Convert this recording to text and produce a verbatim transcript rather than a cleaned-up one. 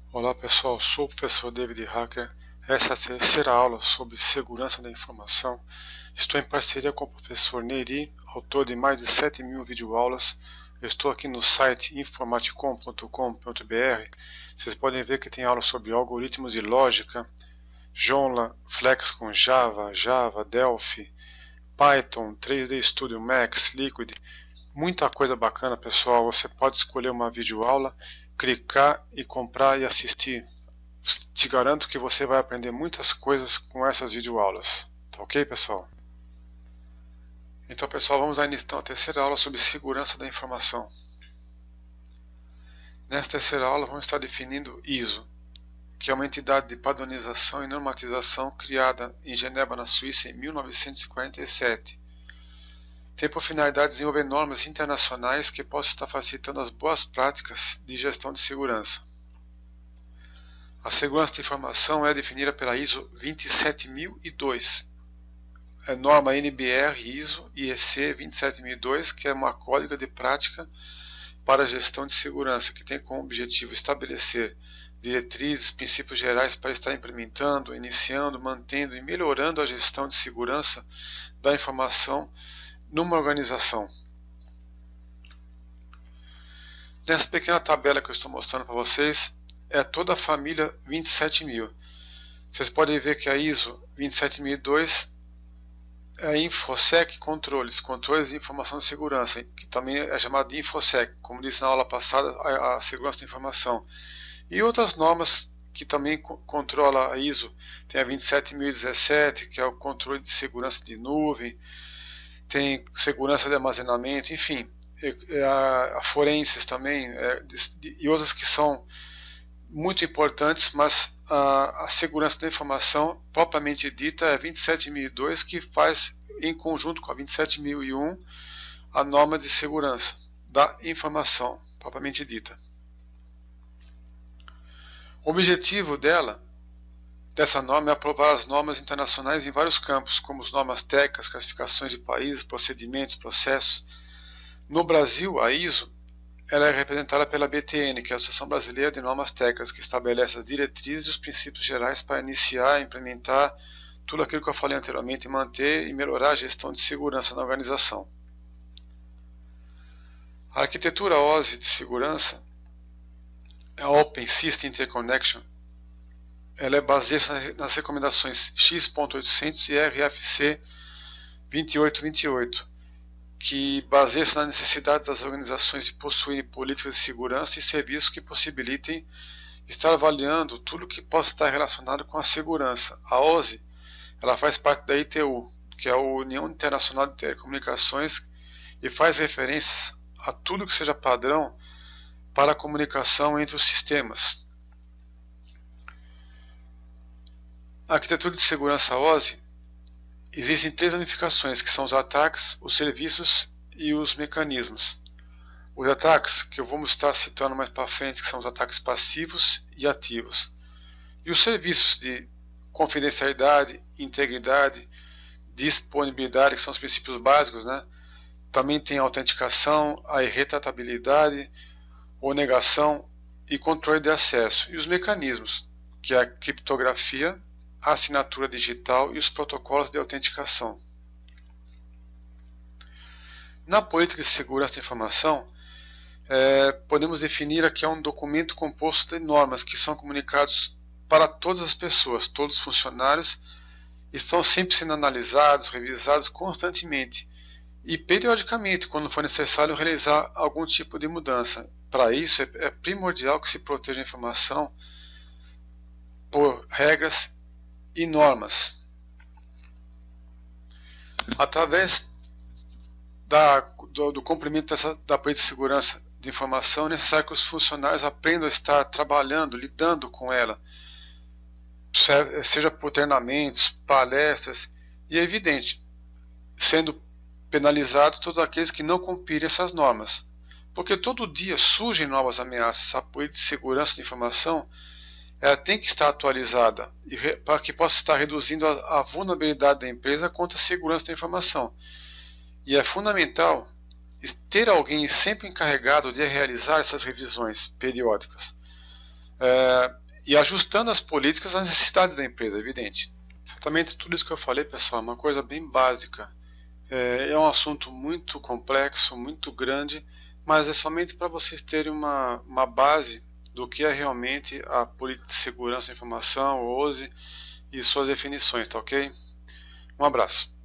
Olá pessoal, sou o professor David Hacker. Essa é a terceira aula sobre segurança da informação. Estou em parceria com o professor Neri, autor de mais de sete mil videoaulas. Eu estou aqui no site informaticom ponto com ponto br. Vocês podem ver que tem aulas sobre algoritmos de lógica, Joomla, Flex com Java, Java, Delphi, Python, três D Studio Max, Liquid. Muita coisa bacana, pessoal. Você pode escolher uma videoaula, clicar e comprar e assistir. Te garanto que você vai aprender muitas coisas com essas videoaulas. Tá ok, pessoal? Então, pessoal, vamos dar início à terceira aula sobre segurança da informação. Nesta terceira aula, vamos estar definindo I S O, que é uma entidade de padronização e normatização criada em Genebra, na Suíça, em mil novecentos e quarenta e sete. Tem por finalidade desenvolver normas internacionais que possam estar facilitando as boas práticas de gestão de segurança. A segurança de informação é definida pela I S O vinte e sete mil e dois, é norma N B R I S O I E C vinte e sete mil e dois, que é uma código de prática para a gestão de segurança, que tem como objetivo estabelecer diretrizes, princípios gerais para estar implementando, iniciando, mantendo e melhorando a gestão de segurança da informação numa organização. Nessa pequena tabela que eu estou mostrando para vocês, é toda a família vinte e sete mil. Vocês podem ver que a I S O vinte e sete mil e dois é InfoSec Controles, controles de informação de segurança, que também é chamado de InfoSec, como disse na aula passada, a, a segurança da informação. E outras normas que também controla a I S O, tem a vinte e sete mil e dezessete, que é o controle de segurança de nuvem, tem segurança de armazenamento, enfim, a, a Forenses também, é, e outras que são muito importantes, mas a, a segurança da informação propriamente dita é vinte e sete mil e dois, que faz em conjunto com a vinte e sete mil e um a norma de segurança da informação propriamente dita. O objetivo dela, dessa norma, é aprovar as normas internacionais em vários campos, como as normas técnicas, classificações de países, procedimentos, processos. No Brasil, a I S O ela é representada pela B T N, que é a Associação Brasileira de Normas Técnicas, que estabelece as diretrizes e os princípios gerais para iniciar e implementar tudo aquilo que eu falei anteriormente e manter e melhorar a gestão de segurança na organização. A arquitetura O S I de segurança é a Open System Interconnection. Ela é baseada nas recomendações X ponto oitocentos e R F C vinte e oito vinte e oito. Que baseia-se na necessidade das organizações de possuírem políticas de segurança e serviços que possibilitem estar avaliando tudo que possa estar relacionado com a segurança. A O S I ela faz parte da I T U, que é a União Internacional de Telecomunicações, e faz referências a tudo que seja padrão para a comunicação entre os sistemas. A arquitetura de segurança O S I existem três ramificações, que são os ataques, os serviços e os mecanismos. Os ataques, que eu vou estar citando mais para frente, que são os ataques passivos e ativos. E os serviços de confidencialidade, integridade, disponibilidade, que são os princípios básicos, né? Também tem a autenticação, a irretratabilidade, ou negação e controle de acesso. E os mecanismos, que é a criptografia, a assinatura digital e os protocolos de autenticação. Na política de segurança da informação, é, podemos definir aqui um documento composto de normas que são comunicados para todas as pessoas, todos os funcionários, estão sempre sendo analisados, revisados constantemente e periodicamente, quando for necessário realizar algum tipo de mudança. Para isso, é, é primordial que se proteja a informação por regras e normas. Através da, do, do cumprimento dessa, da política de segurança de informação, é necessário que os funcionários aprendam a estar trabalhando, lidando com ela, seja por treinamentos, palestras, e é evidente, sendo penalizados todos aqueles que não cumprirem essas normas. Porque todo dia surgem novas ameaças. A política de segurança de informação ela tem que estar atualizada para que possa estar reduzindo a, a vulnerabilidade da empresa contra a segurança da informação. E é fundamental ter alguém sempre encarregado de realizar essas revisões periódicas. é, e ajustando as políticas às necessidades da empresa, evidente. Certamente tudo isso que eu falei, pessoal, é uma coisa bem básica. É, é um assunto muito complexo, muito grande, mas é somente para vocês terem uma, uma base do que é realmente a política de segurança da informação, o O S I, e suas definições, tá ok? Um abraço.